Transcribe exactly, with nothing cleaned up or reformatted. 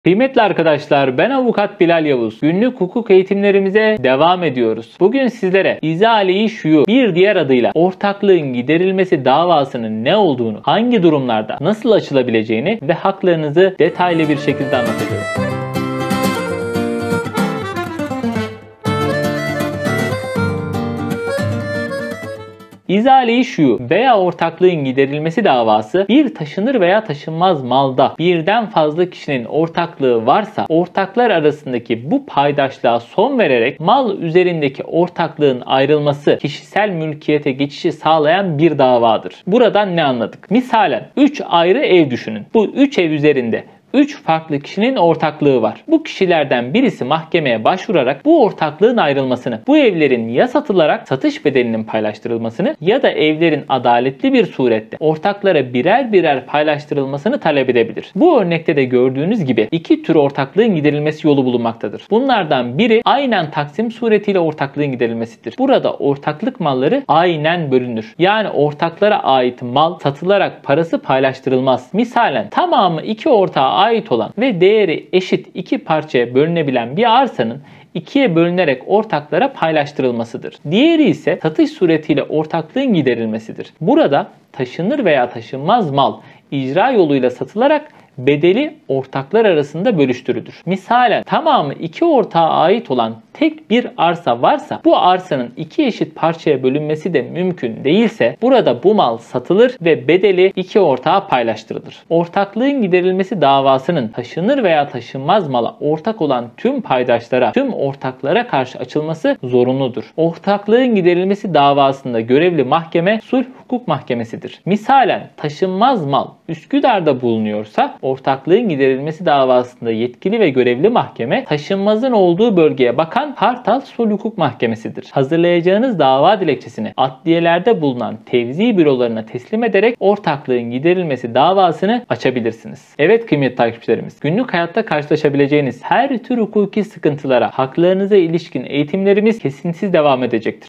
Kıymetli arkadaşlar, ben avukat Bilal Yavuz. Günlük hukuk eğitimlerimize devam ediyoruz. Bugün sizlere izale-i şuyu, bir diğer adıyla ortaklığın giderilmesi davasının ne olduğunu, hangi durumlarda nasıl açılabileceğini ve haklarınızı detaylı bir şekilde anlatacağım. İzale-i şuyu veya ortaklığın giderilmesi davası bir taşınır veya taşınmaz malda birden fazla kişinin ortaklığı varsa ortaklar arasındaki bu paydaşlığa son vererek mal üzerindeki ortaklığın ayrılması, kişisel mülkiyete geçişi sağlayan bir davadır. Buradan ne anladık? Misalen üç ayrı ev düşünün. Bu üç ev üzerinde üç farklı kişinin ortaklığı var. Bu kişilerden birisi mahkemeye başvurarak bu ortaklığın ayrılmasını, bu evlerin ya satılarak satış bedelinin paylaştırılmasını ya da evlerin adaletli bir surette ortaklara birer birer paylaştırılmasını talep edebilir. Bu örnekte de gördüğünüz gibi iki tür ortaklığın giderilmesi yolu bulunmaktadır. Bunlardan biri aynen taksim suretiyle ortaklığın giderilmesidir. Burada ortaklık malları aynen bölünür. Yani ortaklara ait mal satılarak parası paylaştırılmaz. Misalen tamamı iki ortağa ait olan ve değeri eşit iki parçaya bölünebilen bir arsanın ikiye bölünerek ortaklara paylaştırılmasıdır. Diğeri ise satış suretiyle ortaklığın giderilmesidir. Burada taşınır veya taşınmaz mal icra yoluyla satılarak bedeli ortaklar arasında bölüştürülür. Misalen tamamı iki ortağa ait olan tek bir arsa varsa bu arsanın iki eşit parçaya bölünmesi de mümkün değilse burada bu mal satılır ve bedeli iki ortağa paylaştırılır. Ortaklığın giderilmesi davasının taşınır veya taşınmaz mala ortak olan tüm paydaşlara, tüm ortaklara karşı açılması zorunludur. Ortaklığın giderilmesi davasında görevli mahkeme sulh hukuk mahkemesidir. Misalen taşınmaz mal Üsküdar'da bulunuyorsa ortaklığın giderilmesi davasında yetkili ve görevli mahkeme taşınmazın olduğu bölgeye bakan Kartal Sulh Hukuk Mahkemesidir. Hazırlayacağınız dava dilekçesini adliyelerde bulunan tevzi bürolarına teslim ederek ortaklığın giderilmesi davasını açabilirsiniz. Evet kıymetli takipçilerimiz, günlük hayatta karşılaşabileceğiniz her tür hukuki sıkıntılara, haklarınıza ilişkin eğitimlerimiz kesintisiz devam edecektir.